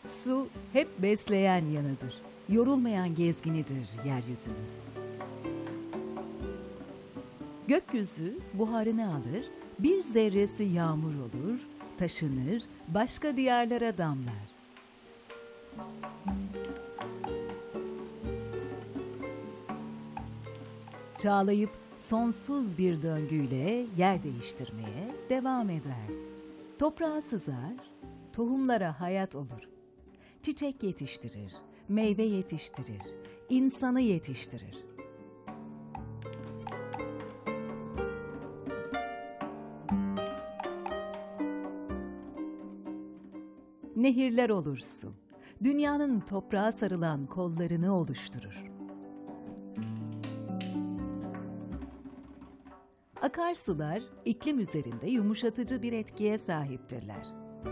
Su hep besleyen yanıdır. Yorulmayan gezginidir yeryüzünün. Gökyüzü buharını alır, bir zerresi yağmur olur, taşınır, başka diyarlara damlar. Çağlayıp sonsuz bir döngüyle yer değiştirmeye devam eder. Toprağa sızar, tohumlara hayat olur. Çiçek yetiştirir, meyve yetiştirir, insanı yetiştirir. Nehirler olur su, dünyanın toprağa sarılan kollarını oluşturur. Akarsular iklim üzerinde yumuşatıcı bir etkiye sahiptirler.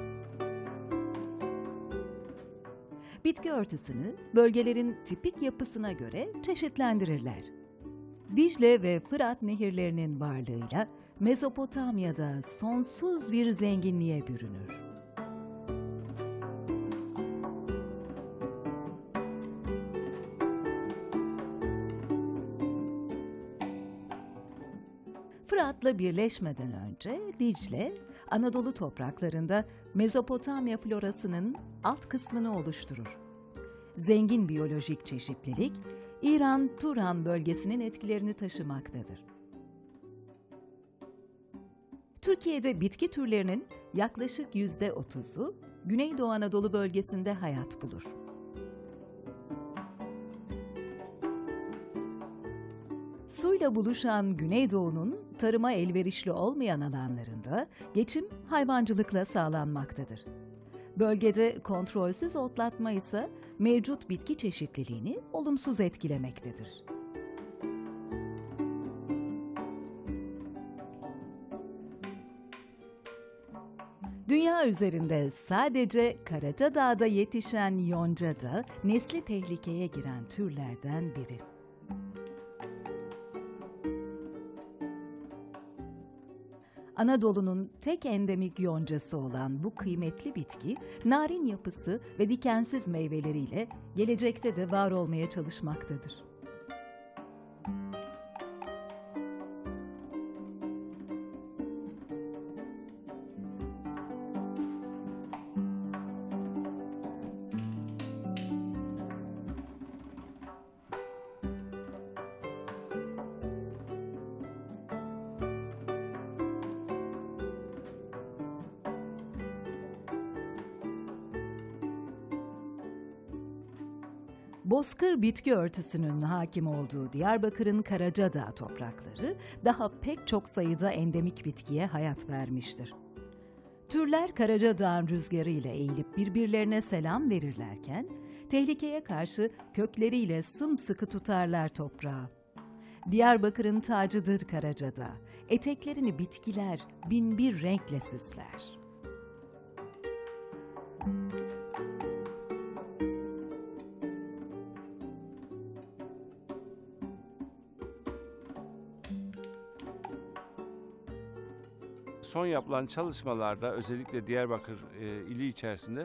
Bitki örtüsünü bölgelerin tipik yapısına göre çeşitlendirirler. Dicle ve Fırat nehirlerinin varlığıyla Mezopotamya'da sonsuz bir zenginliğe bürünür. Fırat'la birleşmeden önce Dicle, Anadolu topraklarında Mezopotamya florasının alt kısmını oluşturur. Zengin biyolojik çeşitlilik, İran-Turan bölgesinin etkilerini taşımaktadır. Türkiye'de bitki türlerinin yaklaşık %30'u Güneydoğu Anadolu bölgesinde hayat bulur. Suyla buluşan Güneydoğu'nun tarıma elverişli olmayan alanlarında geçim hayvancılıkla sağlanmaktadır. Bölgede kontrolsüz otlatma ise mevcut bitki çeşitliliğini olumsuz etkilemektedir. Dünya üzerinde sadece Karacadağ'da yetişen yonca da nesli tehlikeye giren türlerden biri. Anadolu'nun tek endemik yoncası olan bu kıymetli bitki, narin yapısı ve dikensiz meyveleriyle gelecekte de var olmaya çalışmaktadır. Bozkır bitki örtüsünün hakim olduğu Diyarbakır'ın Karacadağ toprakları daha pek çok sayıda endemik bitkiye hayat vermiştir. Türler Karacadağ'ın rüzgarı ile eğilip birbirlerine selam verirlerken, tehlikeye karşı kökleriyle sımsıkı tutarlar toprağı. Diyarbakır'ın tacıdır Karacadağ, eteklerini bitkiler binbir renkle süsler. Son yapılan çalışmalarda özellikle Diyarbakır ili içerisinde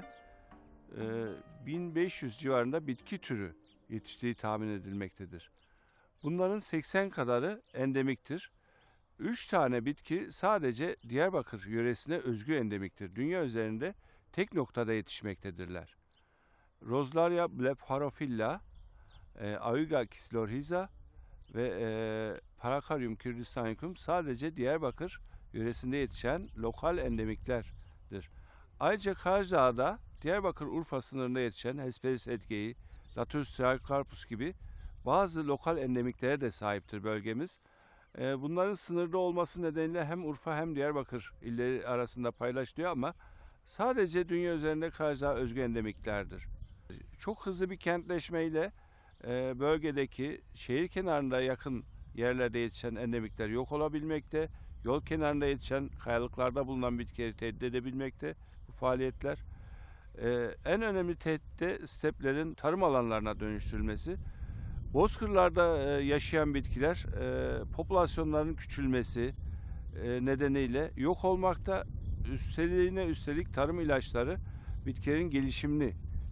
1500 civarında bitki türü yetiştiği tahmin edilmektedir. Bunların 80 kadarı endemiktir. 3 tane bitki sadece Diyarbakır yöresine özgü endemiktir. Dünya üzerinde tek noktada yetişmektedirler. Roslaria blepharophila, Aoiga kislorhiza ve Paracarium kyrgyzstanicum sadece Diyarbakır yöresinde yetişen lokal endemiklerdir. Ayrıca Karacadağ'da Diyarbakır-Urfa sınırında yetişen Hesperis edgeyi, Lathyrus triocarpus gibi bazı lokal endemiklere de sahiptir bölgemiz. Bunların sınırda olması nedeniyle hem Urfa hem Diyarbakır illeri arasında paylaşılıyor ama sadece dünya üzerinde Karacadağ özgü endemiklerdir. Çok hızlı bir kentleşmeyle bölgedeki şehir kenarında yakın yerlerde yetişen endemikler yok olabilmekte. Yol kenarında yetişen kayalıklarda bulunan bitkileri tehdit edebilmekte bu faaliyetler. En önemli tehdit de steplerin tarım alanlarına dönüştürülmesi. Bozkırlarda yaşayan bitkiler popülasyonların küçülmesi nedeniyle yok olmakta. Üstelik tarım ilaçları bitkilerin gelişimini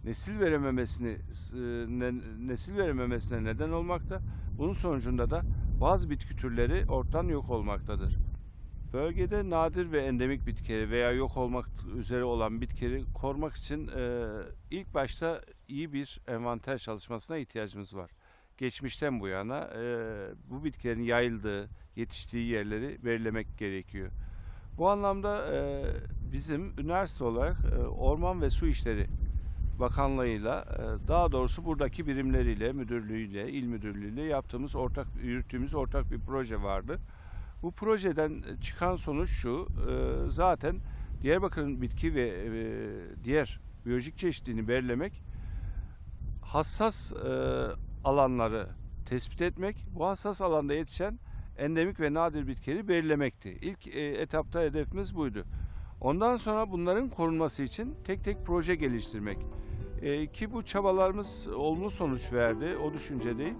nesil verememesine neden olmakta. Bunun sonucunda da bazı bitki türleri ortadan yok olmaktadır. Bölgede nadir ve endemik bitkileri veya yok olmak üzere olan bitkileri korumak için ilk başta iyi bir envanter çalışmasına ihtiyacımız var. Geçmişten bu yana bu bitkilerin yayıldığı, yetiştiği yerleri belirlemek gerekiyor. Bu anlamda bizim üniversite olarak Orman ve Su İşleri Bakanlığı'yla, daha doğrusu buradaki birimleriyle, müdürlüğüyle, il müdürlüğüyle yürüttüğümüz ortak bir proje vardı. Bu projeden çıkan sonuç şu, zaten Diyarbakır'ın bitki ve diğer biyolojik çeşitliliğini belirlemek, hassas alanları tespit etmek, bu hassas alanda yetişen endemik ve nadir bitkileri belirlemekti. İlk etapta hedefimiz buydu. Ondan sonra bunların korunması için tek tek proje geliştirmek. Ki bu çabalarımız olumlu sonuç verdi, o düşüncedeyim.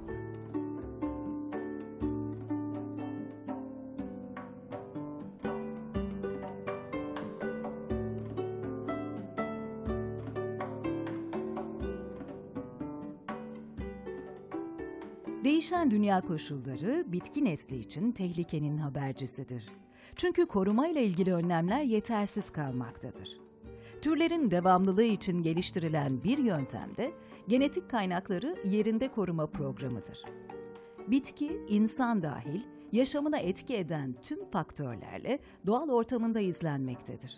Değişen dünya koşulları bitki nesli için tehlikenin habercisidir. Çünkü korumayla ilgili önlemler yetersiz kalmaktadır. Türlerin devamlılığı için geliştirilen bir yöntem de genetik kaynakları yerinde koruma programıdır. Bitki, insan dahil yaşamına etki eden tüm faktörlerle doğal ortamında izlenmektedir.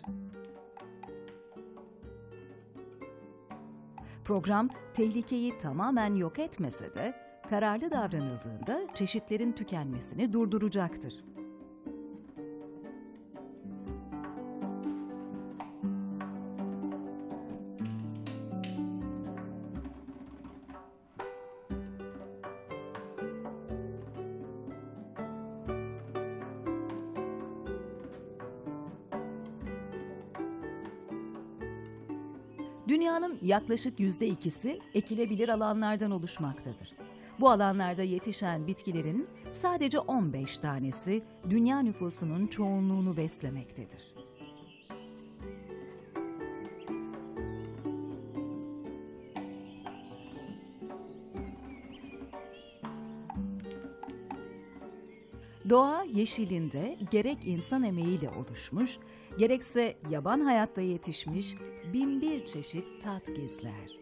Program tehlikeyi tamamen yok etmese de kararlı davranıldığında çeşitlerin tükenmesini durduracaktır. Dünyanın yaklaşık %2'si ekilebilir alanlardan oluşmaktadır. Bu alanlarda yetişen bitkilerin sadece 15 tanesi dünya nüfusunun çoğunluğunu beslemektedir. Doğa yeşilinde gerek insan emeğiyle oluşmuş, gerekse yaban hayatta yetişmiş binbir çeşit tat gizler.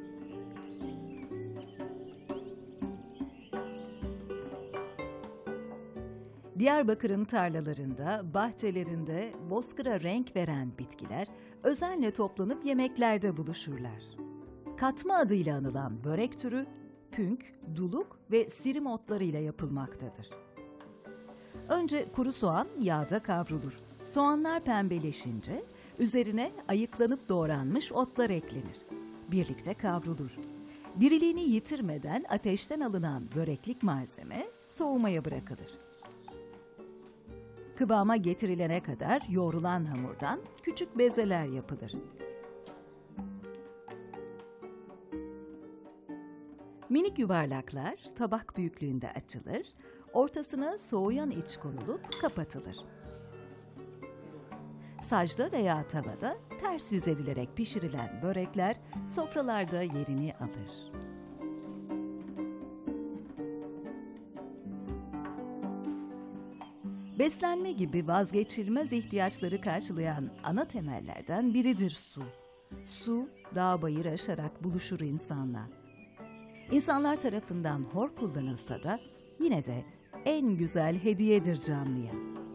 Diyarbakır'ın tarlalarında, bahçelerinde bozkıra renk veren bitkiler özenle toplanıp yemeklerde buluşurlar. Katma adıyla anılan börek türü, pünk, duluk ve sirim otlarıyla yapılmaktadır. Önce kuru soğan yağda kavrulur. Soğanlar pembeleşince üzerine ayıklanıp doğranmış otlar eklenir. Birlikte kavrulur. Diriliğini yitirmeden ateşten alınan böreklik malzeme soğumaya bırakılır. Kıvama getirilene kadar yoğrulan hamurdan küçük bezeler yapılır. Minik yuvarlaklar tabak büyüklüğünde açılır, ortasına soğuyan iç konulup kapatılır. Sacda veya tavada ters yüz edilerek pişirilen börekler sofralarda yerini alır. Beslenme gibi vazgeçilmez ihtiyaçları karşılayan ana temellerden biridir su. Su, dağ bayır aşarak buluşur insanla. İnsanlar tarafından hor kullanılsa da yine de en güzel hediyedir canlıya.